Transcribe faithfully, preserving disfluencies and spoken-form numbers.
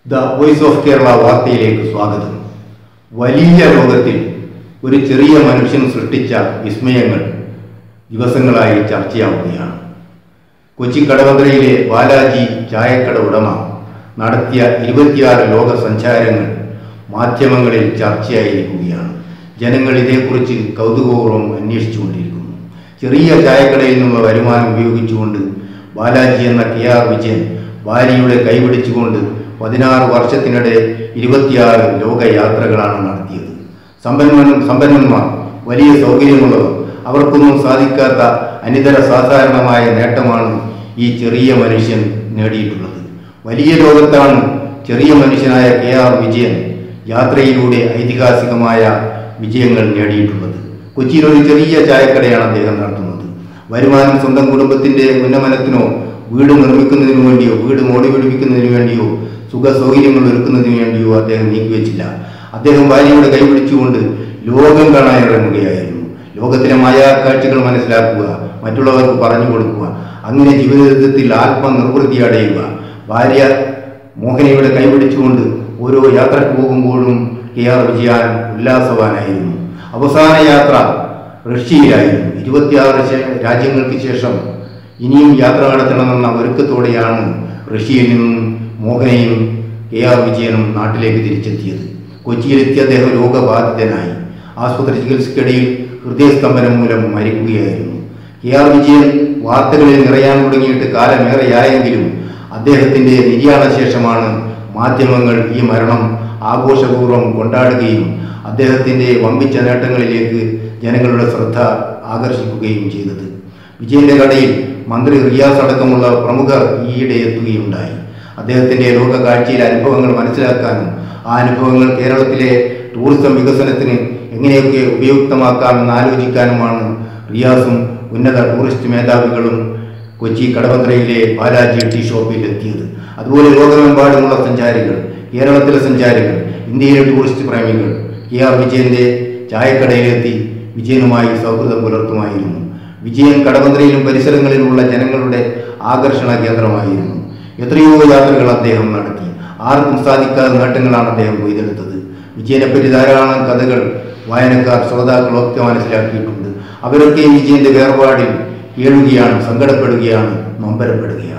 The voice of Kerala വാർത്തയിലേക്ക് സ്വാഗതം. വലിയ ലോകത്തിൽ ഒരു ചെറിയ മനുഷ്യൻ സൃഷ്ടിച്ച വിസ്മയങ്ങൾ ദിവസങ്ങളായി ചർച്ചയാവുകയാണ്. കൊച്ചി കടവന്ത്രയിലെ ബാലാജി ചായക്കട ഉടമ നടത്തിയ ഇരുപത്തിയാറ് ലോക സഞ്ചാരങ്ങൾ മാധ്യമങ്ങളിൽ ചർച്ചയായിരിക്കുകയാണ്. ജനങ്ങൾ ഇതേക്കുറിച്ച് കൗതുകപൂർവ്വം അന്വേഷിച്ചുകൊണ്ടിരിക്കുന്നു. ചെറിയ ചായക്കടയിൽ നിന്നുള്ള വരുമാനം ഉപയോഗിച്ചുകൊണ്ട് ബാലാജി എന്ന കെ ആർ വിജയൻ ഭാര്യയുടെ കൈപിടിച്ചുകൊണ്ട് പതിനാറ് വർഷത്തിനിടെ ഇരുപത്തിയാറ് ലോകയാത്രകളാണ് നടത്തിയത്. സമ്പന്ന സമ്പന്നന്മാർ വലിയ സൗകര്യമുള്ളവർ അവർക്കൊന്നും സാധിക്കാത്ത അനിതര സാധാരണമായ നേട്ടമാണ് ഈ ചെറിയ മനുഷ്യൻ നേടിയിട്ടുള്ളത്. വലിയ ലോകത്താണ് ചെറിയ മനുഷ്യനായ കെ ആർ വിജയൻ യാത്രയിലൂടെ ഐതിഹാസികമായ വിജയങ്ങൾ നേടിയിട്ടുള്ളത്. കൊച്ചിയിൽ ഒരു ചെറിയ ചായക്കടയാണ് അദ്ദേഹം നടത്തുന്നത്. വരുമാനം സ്വന്തം കുടുംബത്തിൻ്റെ ഉന്നമനത്തിനോ വീട് നിർമ്മിക്കുന്നതിനു വേണ്ടിയോ വീട് മോടി പിടിപ്പിക്കുന്നതിനു വേണ്ടിയോ സുഖ സൗകര്യങ്ങൾ ഒരുക്കുന്നതിന് വേണ്ടിയോ അദ്ദേഹം നീക്കിവെച്ചില്ല. അദ്ദേഹം ഭാര്യയുടെ കൈപിടിച്ചുകൊണ്ട് ലോകം കാണാൻ ഇറങ്ങുകയായിരുന്നു. ലോകത്തിലെ മായാക്കാഴ്ചകൾ മനസ്സിലാക്കുക, മറ്റുള്ളവർക്ക് പറഞ്ഞു കൊടുക്കുക, അങ്ങനെ ജീവിതത്തിൽ ആത്മനിർവൃത്തി അടയുക. ഭാര്യ മോഹനയുടെ കൈപിടിച്ചുകൊണ്ട് ഓരോ യാത്രക്ക് പോകുമ്പോഴും കെ ആർ വിജയൻ ഉല്ലാസവാനായിരുന്നു. അവസാന യാത്ര റഷ്യയിലായിരുന്നു. ഇരുപത്തിയാറ് രാജ്യങ്ങൾക്ക് ശേഷം ഇനിയും യാത്ര നടത്തണമെന്ന ഒരുക്കത്തോടെയാണ് റഷ്യയിൽ നിന്നും മോഹനയും കെ ആർ വിജയനും നാട്ടിലേക്ക് തിരിച്ചെത്തിയത്. കൊച്ചിയിലെത്തിയ അദ്ദേഹം രോഗബാധിതനായി ആശുപത്രി ചികിത്സയ്ക്കിടയിൽ ഹൃദയസ്തംഭനം മൂലം മരിക്കുകയായിരുന്നു. കെ ആർ വിജയൻ വാർത്തകളിൽ നിറയാൻ തുടങ്ങിയിട്ട് കാലമേറെയായെങ്കിലും അദ്ദേഹത്തിൻ്റെ നിര്യാണശേഷമാണ് മാധ്യമങ്ങൾ ഈ മരണം ആഘോഷപൂർവ്വം കൊണ്ടാടുകയും അദ്ദേഹത്തിൻ്റെ വമ്പിച്ച നേട്ടങ്ങളിലേക്ക് ജനങ്ങളുടെ ശ്രദ്ധ ആകർഷിക്കുകയും ചെയ്തത്. വിജയന്റെ കടയിൽ മന്ത്രി റിയാസ് അടക്കമുള്ള പ്രമുഖർ ഈയിടെ എത്തുകയുണ്ടായി. അദ്ദേഹത്തിൻ്റെ ലോക കാഴ്ചയിലെ അനുഭവങ്ങൾ മനസ്സിലാക്കാനും ആ അനുഭവങ്ങൾ കേരളത്തിലെ ടൂറിസം വികസനത്തിന് എങ്ങനെയൊക്കെ ഉപയുക്തമാക്കാമെന്ന് ആലോചിക്കാനുമാണ് റിയാസും ഉന്നത ടൂറിസ്റ്റ് മേധാവികളും കൊച്ചി കടവന്ത്രയിലെ ബാലാജി ടീ ഷോപ്പിൽ എത്തിയത്. അതുപോലെ ലോകമെമ്പാടുമുള്ള സഞ്ചാരികൾ, കേരളത്തിലെ സഞ്ചാരികൾ, ഇന്ത്യയിലെ ടൂറിസ്റ്റ് പ്രേമികൾ കെ ആർ വിജയന്റെ ചായക്കടയിലെത്തി വിജയനുമായി സൗഹൃദം പുലർത്തുമായിരുന്നു. വിജയൻ കടവന്ത്രയിലും പരിസരങ്ങളിലുമുള്ള ജനങ്ങളുടെ ആകർഷണ കേന്ദ്രമായിരുന്നു. എത്രയോ യാത്രകൾ അദ്ദേഹം നടത്തി. ആർക്കും സാധിക്കാത്ത നേട്ടങ്ങളാണ് അദ്ദേഹം കൊയ്തെടുത്തത്. വിജയനെപ്പറ്റി ധാരാളം കഥകൾ വായനക്കാർ, ശ്രോതാക്കളൊക്കെ മനസ്സിലാക്കിയിട്ടുണ്ട്. അവരൊക്കെ വിജയന്റെ വേർപാടിൽ കേഴുകയാണ്, സങ്കടപ്പെടുകയാണ്, നൊമ്പരപ്പെടുകയാണ്.